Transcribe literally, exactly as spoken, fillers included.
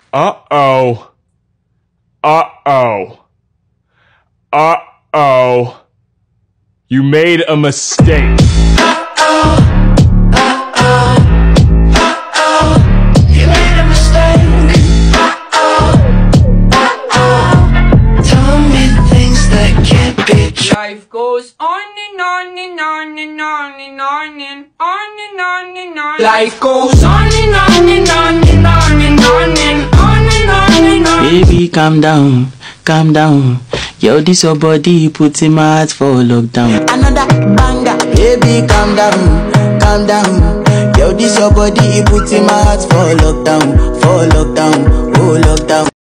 Uh-oh. Uh-oh. Uh-oh. You made a mistake. Uh-oh. Uh-oh. Uh-oh. You made a mistake. Uh-oh. Uh-oh. Tell me things that can't be true. Life goes on and on and on and on and on and on and on and on. Life goes on and on and on and on and on and on and on and on. Baby, calm down, calm down. Yo, this your body put in my heart for lockdown. Another banger. Baby, calm down, calm down. Yo, this your body put in my heart for lockdown, for lockdown, oh lockdown.